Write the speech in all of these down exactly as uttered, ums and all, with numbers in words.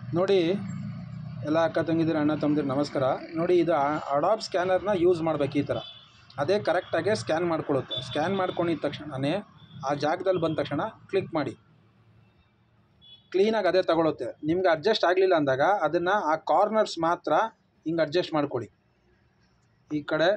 ನೋಡಿ ಎಲ್ಲ ಅಕ್ಕ ತಂಗಿದಿರ ಅಣ್ಣ ತಮ್ಮದಿರು ನಮಸ್ಕಾರ. ನೋಡಿ ಇದು ಅಡಾಬ್ ಸ್ಕ್ಯಾನರ್ನ ಯೂಸ್ ಮಾಡಬೇಕು. ಈ ಥರ ಅದೇ ಕರೆಕ್ಟಾಗೆ ಸ್ಕ್ಯಾನ್ ಮಾಡ್ಕೊಳ್ಳುತ್ತೆ. ಸ್ಕ್ಯಾನ್ ಮಾಡ್ಕೊಂಡಿದ್ದ ತಕ್ಷಣವೇ ಆ ಜಾಗದಲ್ಲಿ ಬಂದ ತಕ್ಷಣ ಕ್ಲಿಕ್ ಮಾಡಿ, ಕ್ಲೀನಾಗಿ ಅದೇ ತಗೊಳುತ್ತೆ. ನಿಮ್ಗೆ ಅಡ್ಜಸ್ಟ್ ಆಗಲಿಲ್ಲ ಅಂದಾಗ ಅದನ್ನು ಆ ಕಾರ್ನರ್ಸ್ ಮಾತ್ರ ಹಿಂಗೆ ಅಡ್ಜಸ್ಟ್ ಮಾಡ್ಕೊಳ್ಳಿ. ಈ ಕಡೆ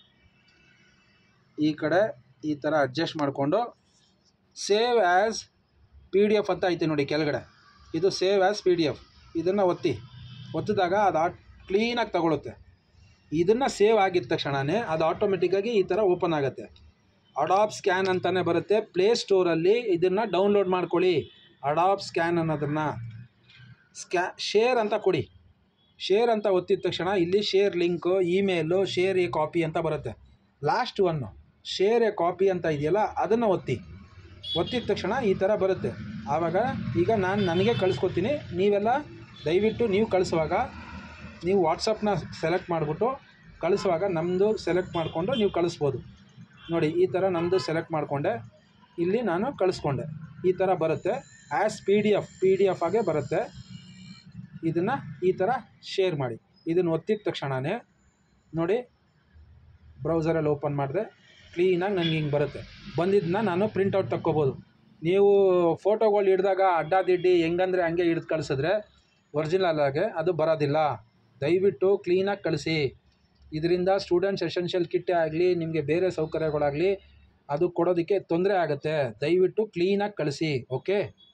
ಈ ಕಡೆ ಈ ಥರ ಅಡ್ಜಸ್ಟ್ ಮಾಡಿಕೊಂಡು save as P D F ಅಂತ ಐತೆ ನೋಡಿ ಕೆಳಗಡೆ, ಇದು save as P D F. ಇದನ್ನು ಒತ್ತಿ ಒತ್ತಿದಾಗ ಅದು ಆಟ್ ಕ್ಲೀನಾಗಿ ತಗೊಳುತ್ತೆ. ಇದನ್ನು ಸೇವ್ ಆಗಿದ್ದ ತಕ್ಷಣವೇ ಅದು ಆಟೋಮೆಟಿಕ್ಕಾಗಿ ಈ ಥರ ಓಪನ್ ಆಗುತ್ತೆ. ಅಡಾಬ್ ಸ್ಕ್ಯಾನ್ ಅಂತಲೇ ಬರುತ್ತೆ. ಪ್ಲೇಸ್ಟೋರಲ್ಲಿ ಇದನ್ನು ಡೌನ್ಲೋಡ್ ಮಾಡ್ಕೊಳ್ಳಿ. ಅಡಾಬ್ ಸ್ಕ್ಯಾನ್ ಅನ್ನೋದನ್ನು ಸ್ಕ್ಯಾ ಶೇರ್ ಅಂತ ಕೊಡಿ. ಶೇರ್ ಅಂತ ಒತ್ತಿದ ತಕ್ಷಣ ಇಲ್ಲಿ share link, email, share a copy ಅಂತ ಬರುತ್ತೆ. Last one share a copy ಅಂತ ಇದೆಯಲ್ಲ ಅದನ್ನು ಒತ್ತಿ. ಒತ್ತಿದ ತಕ್ಷಣ ಈ ಥರ ಬರುತ್ತೆ. ಆವಾಗ ಈಗ ನಾನು ನನಗೆ ಕಳಿಸ್ಕೊತೀನಿ. ನೀವೆಲ್ಲ ದಯವಿಟ್ಟು ನೀವು ಕಳಿಸುವಾಗ ನೀವು ವಾಟ್ಸಪ್ನ ಸೆಲೆಕ್ಟ್ ಮಾಡಿಬಿಟ್ಟು ಕಳಿಸುವಾಗ ನಮ್ಮದು ಸೆಲೆಕ್ಟ್ ಮಾಡಿಕೊಂಡು ನೀವು ಕಳಿಸ್ಬೋದು. ನೋಡಿ ಈ ಥರ ನಮ್ಮದು ಸೆಲೆಕ್ಟ್ ಮಾಡಿಕೊಂಡೆ, ಇಲ್ಲಿ ನಾನು ಕಳಿಸ್ಕೊಂಡೆ. ಈ ಥರ ಬರುತ್ತೆ. As P D F P D F ಆಗೇ ಬರುತ್ತೆ. ಇದನ್ನು ಈ ಥರ ಶೇರ್ ಮಾಡಿ. ಇದನ್ನು ಒತ್ತಿದ ತಕ್ಷಣವೇ ನೋಡಿ ಬ್ರೌಸರಲ್ಲಿ ಓಪನ್ ಮಾಡಿದೆ, ಕ್ಲೀನಾಗಿ ನನಗೆ ಹಿಂಗೆ ಬರುತ್ತೆ. ಬಂದಿದ್ದನ್ನ ನಾನು ಪ್ರಿಂಟೌಟ್ ತಕ್ಕೋಬೋದು. ನೀವು ಫೋಟೋಗಳು ಹಿಡಿದಾಗ ಅಡ್ಡಾದಿಡ್ಡಿ ಹೆಂಗಂದರೆ ಹಂಗೆ ಹಿಡಿದು ಕಳಿಸಿದ್ರೆ ಒರಿಜಿನಲ್ ಆಗಿ ಅದು ಬರೋದಿಲ್ಲ. ದಯವಿಟ್ಟು ಕ್ಲೀನಾಗಿ ಕಳಿಸಿ. ಇದರಿಂದ ಸ್ಟೂಡೆಂಟ್ಸ್ ಎಸೆನ್ಷಿಯಲ್ ಕಿಟ್ಟೇ ಆಗಲಿ ನಿಮಗೆ ಬೇರೆ ಸೌಕರ್ಯಗಳಾಗಲಿ ಅದು ಕೊಡೋದಕ್ಕೆ ತೊಂದರೆ ಆಗುತ್ತೆ. ದಯವಿಟ್ಟು ಕ್ಲೀನಾಗಿ ಕಳಿಸಿ. ಓಕೆ.